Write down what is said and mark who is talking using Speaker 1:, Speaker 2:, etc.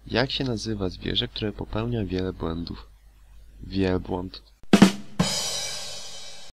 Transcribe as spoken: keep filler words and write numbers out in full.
Speaker 1: Jak się nazywa zwierzę, które popełnia wiele błędów? Wielbłąd.